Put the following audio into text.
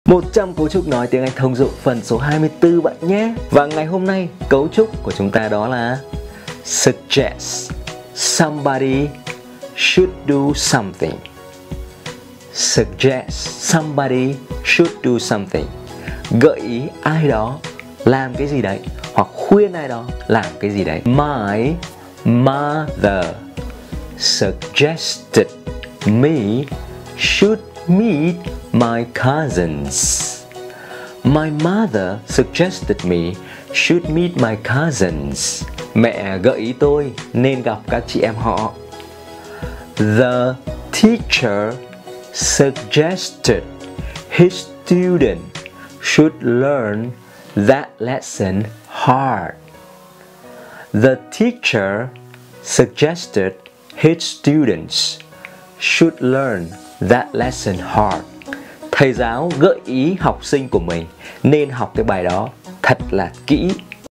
100 cấu trúc nói tiếng Anh thông dụng phần số 24 bạn nhé. Và ngày hôm nay cấu trúc của chúng ta đó là suggest somebody should do something. Suggest somebody should do something. Gợi ý ai đó làm cái gì đấy, hoặc khuyên ai đó làm cái gì đấy. My mother suggested me should meet my cousins. My mother suggested me should meet my cousins. Mẹ gợi ý tôi nên gặp các chị em họ. The teacher suggested his student should learn that lesson hard. The teacher suggested his students should learn that lesson hard. Thầy giáo gợi ý học sinh của mình nên học cái bài đó thật là kỹ.